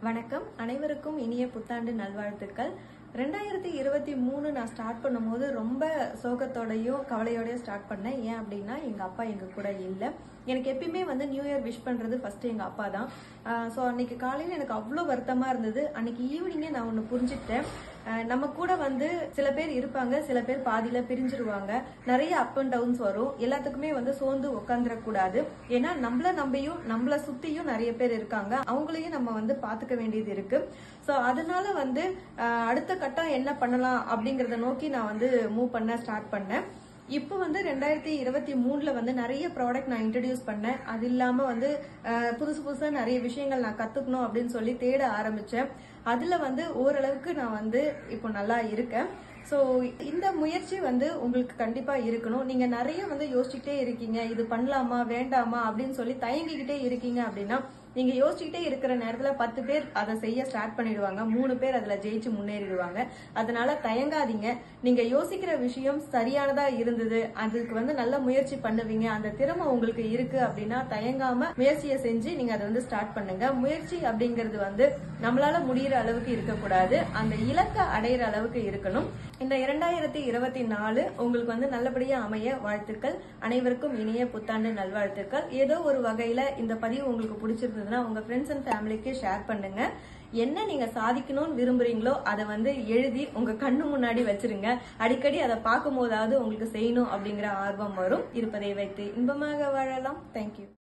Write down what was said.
வணக்கம். அனைவருக்கும் இனிய புத்தாண்டு நல்வாழ்த்துக்கள். 2023 நான் ஸ்டார்ட் பண்ணும்போது ரொம்ப சோகத்தோடையும் கவலையோடயும் ஸ்டார்ட் பண்ணேன். ஏன் அப்படின்னா எங்க அப்பா எங்க கூட இல்லை. எனக்கு எப்பயுமே நியூ இயர் விஷ் பண்றது ஃபர்ஸ்ட் எங்க அப்பா தான். ஸோ அன்னைக்கு காலையில எனக்கு அவ்வளோ வருத்தமா இருந்தது. அன்னைக்கு ஈவினிங்கே நான் ஒன்று புரிஞ்சுக்கிட்டேன். நம்ம கூட சில பேர் இருப்பாங்க, சில பேர் பாதியில பிரிஞ்சிருவாங்க. நிறைய அப் அண்ட் டவுன்ஸ் வரும். எல்லாத்துக்குமே சோர்ந்து உட்காந்துடக்கூடாது. ஏன்னா நம்மள நம்பியும் நம்மள சுத்தியும் நிறைய பேர் இருக்காங்க. அவங்களையும் நம்ம பாத்துக்க வேண்டியது இருக்கு. ஸோ அதனால அடுத்த கட்டம் என்ன பண்ணலாம் அப்படிங்கறத நோக்கி நான் மூவ் பண்ண ஸ்டார்ட் பண்ணேன். இப்போ 2023ல நிறைய ப்ராடக்ட் நான் இன்ட்ரடியூஸ் பண்ணேன். அது இல்லாம புதுசா நிறைய விஷயங்கள் நான் கத்துக்கணும் அப்படின்னு சொல்லி தேட ஆரம்பிச்சேன். அதுல ஓரளவுக்கு நான் இப்போ நல்லா இருக்கேன். ஸோ இந்த முயற்சி உங்களுக்கு கண்டிப்பா இருக்கணும். நீங்க நிறைய யோசிச்சுக்கிட்டே இருக்கீங்க, இது பண்ணலாமா வேண்டாமா அப்படின்னு சொல்லி தயங்கிக்கிட்டே இருக்கீங்க அப்படின்னா, நீங்க யோசிச்சுக்கிட்டே இருக்கிற நேரத்துல 10 பேர் அதை செய்ய ஸ்டார்ட் பண்ணிடுவாங்க, 3 பேர் அதுல ஜெயிச்சு முன்னேறிடுவாங்க. அதனால தயங்காதீங்க. நீங்க யோசிக்கிற விஷயம் சரியானதா இருந்தது, அதுக்கு நல்ல முயற்சி பண்ணுவீங்க, அந்த திறமை உங்களுக்கு இருக்கு அப்படின்னா தயங்காம முயற்சியை செஞ்சு நீங்க அதை ஸ்டார்ட் பண்ணுங்க. முயற்சி அப்படிங்கிறது நம்மளால முடியற அளவுக்கு இருக்கக்கூடாது, அந்த இலக்கை அடையிற அளவுக்கு இருக்கணும். இந்த 2024 உங்களுக்கு நல்லபடியா அமைய வாழ்த்துக்கள். அனைவருக்கும் இனிய புத்தாண்டு நல்வாழ்த்துக்கள். ஏதோ ஒரு வகையில இந்த பதிவு உங்களுக்கு பிடிச்சிருந்ததுன்னா உங்க ஃப்ரெண்ட்ஸ் அண்ட் ஃபேமிலிக்கு ஷேர் பண்ணுங்க. என்ன நீங்க சாதிக்கணும்னு விரும்புறீங்களோ அதை எழுதி உங்க கண்ணு முன்னாடி வச்சிருங்க. அடிக்கடி அதை பார்க்கும் போதாவது உங்களுக்கு செய்யணும் அப்படிங்கிற ஆர்வம் வரும். இருப்பதை வைத்து இன்பமாக வாழலாம். தேங்க்யூ.